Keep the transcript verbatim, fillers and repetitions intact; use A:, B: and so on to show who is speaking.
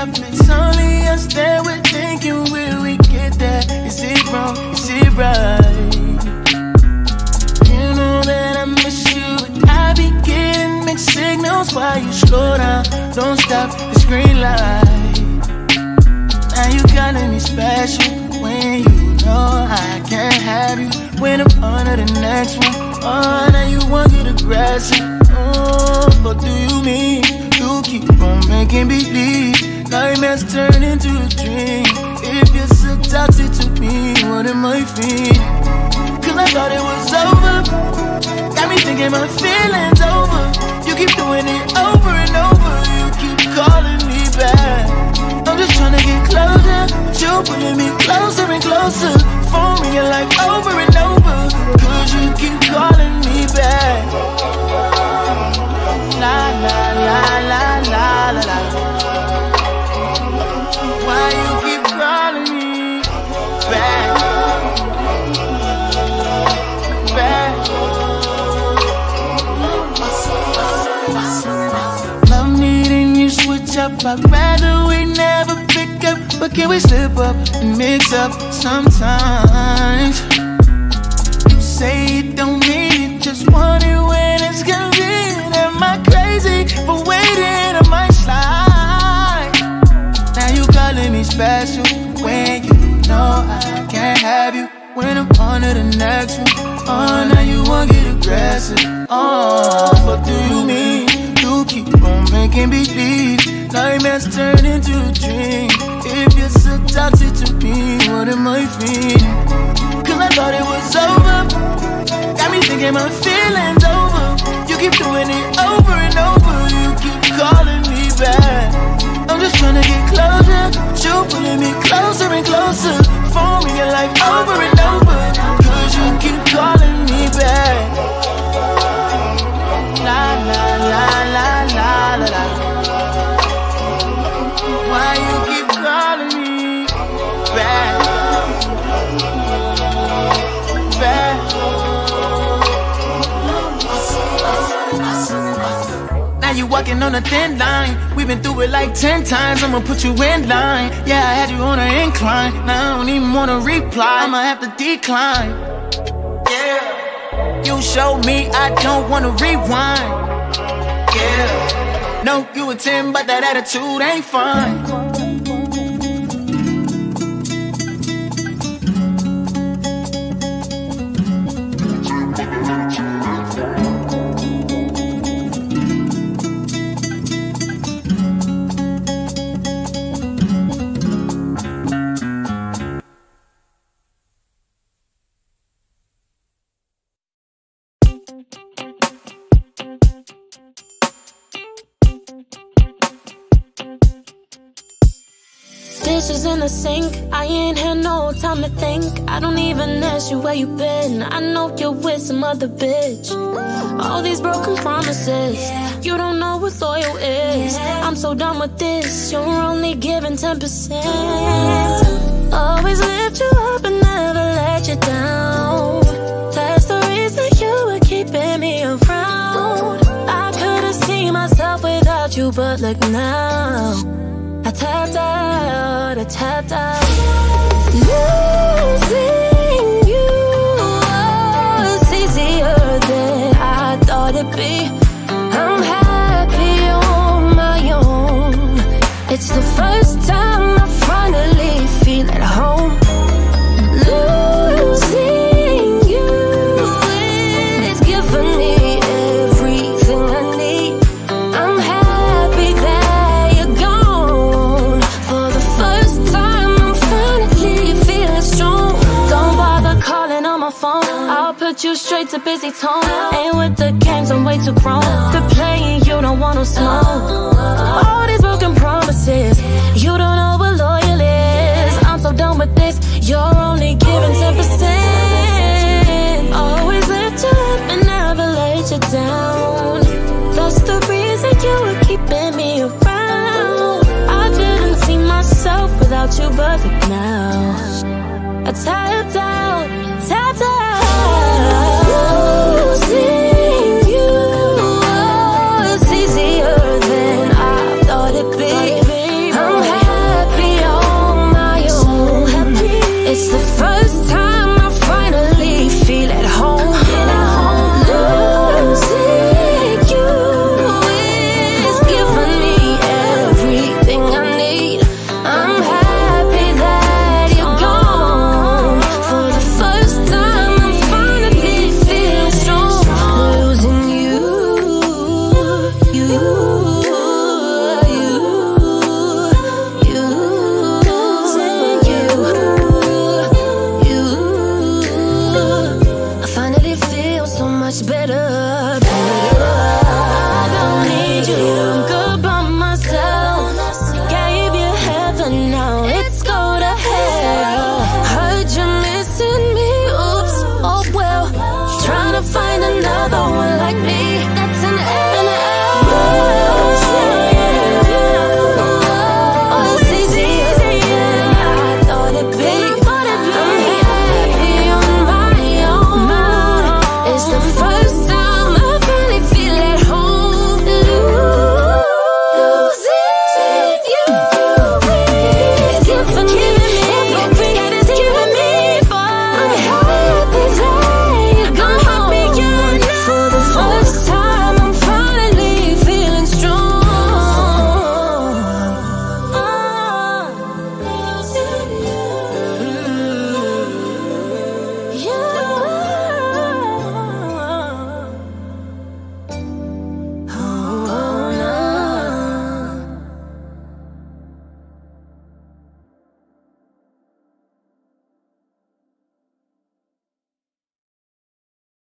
A: up. It's only us that we're thinking, will we get there? Is it wrong? Is it right? You know that I miss you, but I be getting mixed signals while you slow down. Don't stop, it's green light. Now you calling me special when you know I can't have you. When I'm on to the next one, oh, now you want to get aggressive. Oh, what do you mean? You keep on making believe nightmares turn into a dream. If you're so toxic to me, what am I feeling? Cause I thought it was over. Got me thinking my feelings over. You keep doing it over and over. You keep calling me back. I'm just trying to get closer, but you pulling me closer and closer. Phone ringing like over and over. Cause you keep calling me back. La la la la la la la. Why you keep calling me back? Back. Love needing you switch up. I'd rather we never pick up, but can we slip up and mix up sometimes? You say you don't mean it, just want it when it's convenient. Am I crazy for waiting? I might slide. Now you calling me special when you know I can't have you. When I'm on to the next one, oh, now you wanna get aggressive. Oh, what do you mean? You keep on making believe nightmares turn into a dream. If you're so toxic to me, what am I feeling? Cause I thought it was over. Got me thinking my feelings over. You keep doing it over and over. You keep calling me back. I'm just trying to get closer, but you pulling me closer and closer. Phone ringing like over and over. Cause you keep calling me back. La la la la la la la. Why you keep calling me back? Back. Now you walking on a thin line. We've been through it like ten times. I'ma put you in line. Yeah, I had you on an incline. Now I don't even wanna reply. I'ma have to decline. Yeah. You showed me I don't wanna rewind. Yeah. No, you a ten, but that attitude ain't fine.
B: Dishes in the sink, I ain't had no time to think. I don't even ask you where you been. I know you're with some other bitch. All these broken promises, you don't know what loyal is. I'm so done with this, you're only giving ten percent. Always lift you up and never let you down. That's the reason you were keeping me around. I could've seen myself without you, but look now, I tapped out, I tapped out. Losing you was easier than I thought it'd be. I'm happy on my own. It's the first time I finally feel at home. Losing you is giving me everything I need. I'm happy that you're gone. For the first time I'm finally feeling strong. Don't bother calling on my phone, I'll put you straight to busy tone. Ain't with the games, I'm way too grown. The playing, you don't want no smoke. All these broken promises, you don't know what loyal is. I'm so done with this, you're only giving ten percent. Always lift you up and never let you down. That's the reason you were keeping me around. I couldn't see myself without you, but look now, I tapped out, tapped